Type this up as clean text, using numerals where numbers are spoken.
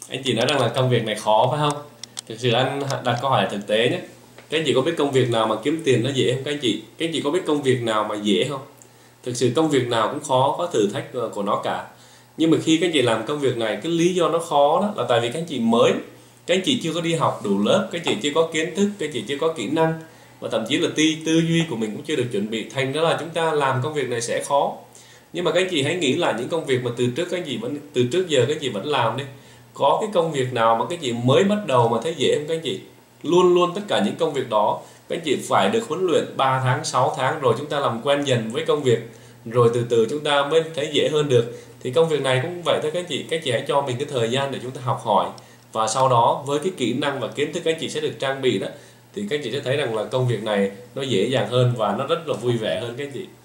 Anh chị nói rằng là công việc này khó phải không? Thực sự anh đặt câu hỏi thực tế nhé. Các anh chị có biết công việc nào mà kiếm tiền nó dễ không các anh chị? Các anh chị có biết công việc nào mà dễ không? Thực sự công việc nào cũng khó, có thử thách của nó cả. Nhưng mà khi các anh chị làm công việc này, cái lý do nó khó đó là tại vì các anh chị mới, các anh chị chưa có đi học đủ lớp, các anh chị chưa có kiến thức, các anh chị chưa có kỹ năng, và thậm chí là tư duy của mình cũng chưa được chuẩn bị, thành ra là chúng ta làm công việc này sẽ khó. Nhưng mà các anh chị hãy nghĩ lại những công việc mà từ trước giờ các anh chị vẫn làm đi. Có cái công việc nào mà các anh chị mới bắt đầu mà thấy dễ không các anh chị? Luôn luôn tất cả những công việc đó các anh chị phải được huấn luyện 3 tháng 6 tháng rồi chúng ta làm quen dần với công việc, rồi từ từ chúng ta mới thấy dễ hơn được. Thì công việc này cũng vậy thôi các anh chị hãy cho mình cái thời gian để chúng ta học hỏi, và sau đó với cái kỹ năng và kiến thức các anh chị sẽ được trang bị đó, thì các anh chị sẽ thấy rằng là công việc này nó dễ dàng hơn và nó rất là vui vẻ hơn các anh chị.